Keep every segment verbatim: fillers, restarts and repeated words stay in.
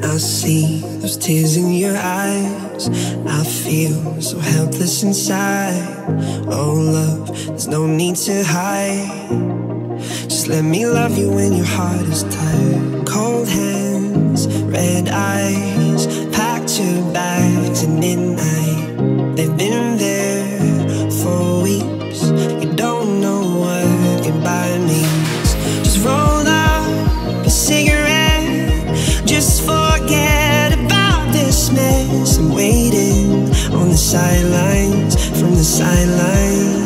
I see those tears in your eyes. I feel so helpless inside. Oh love, there's no need to hide. Just let me love you when your heart is tired. Cold hands, red eyes, packed your bags at midnight. They've been there for weeks. You don't know what goodbye means. Just roll up a cigarette, just forget about this mess. I'm waiting on the sidelines, from the sidelines.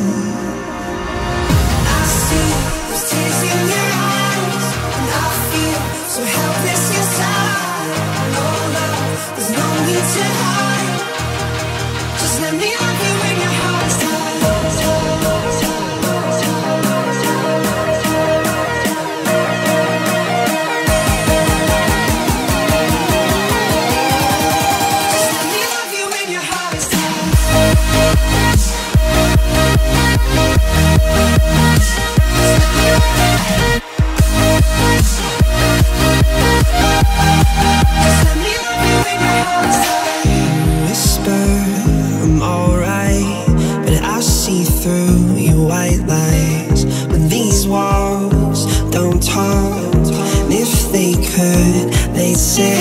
Through your white lies, but these walls don't talk. And if they could, they'd say